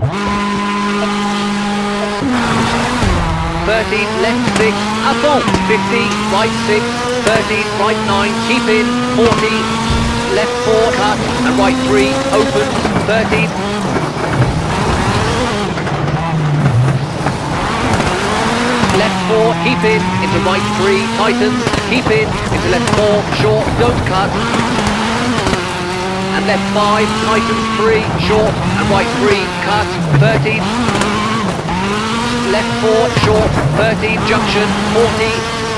13, left 6, à fond, 50, right 6, 13, right 9, keep in, 40, left 4, cut, and right 3, opens, 13, left 4, keep in, into right 3, tightens, keep in, into left 4, short, don't cut, and left 5, tightens 3, short, and right 3, cut, 13, left 4, short, 13, junction, 40,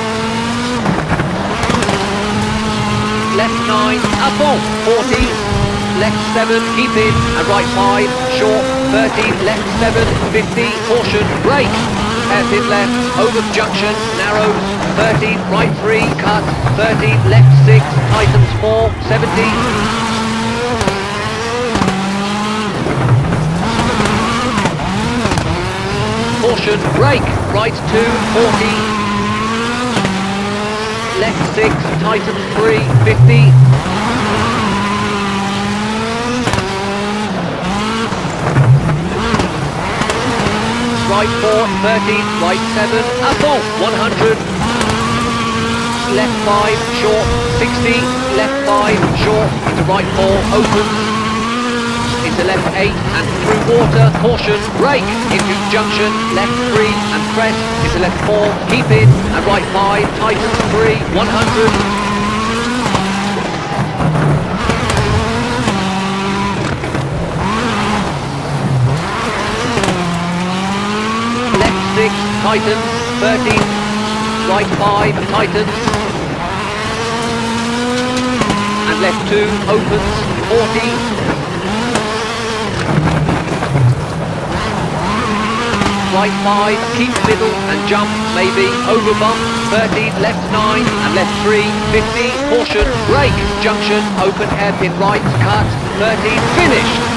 left 9, up on, 40, left 7, keep in, and right 5, short, 13, left 7, 50, caution, brake, hairpin left, over junction, narrows, 13, right 3, cut, 13, left 6, tightens 4, 70, caution, brake, right 2, 40, left 6, tightens 3, 50, right 4, 13, right 7, up on, 100, left 5, short, 60, left 5, short, into right 4, opens, into left 8 and through water, caution, brake, into junction, left 3 and crest, into left 4, keep in, and right 5, tightens 3, 100. Left 6, tightens, 13, right 5, tightens, and left 2, opens, 40, right 5, keep middle and jump, maybe, over bump, 13, left 9 and left 3, 50, caution, brake, junction, open hairpin right, cut, 13, finished.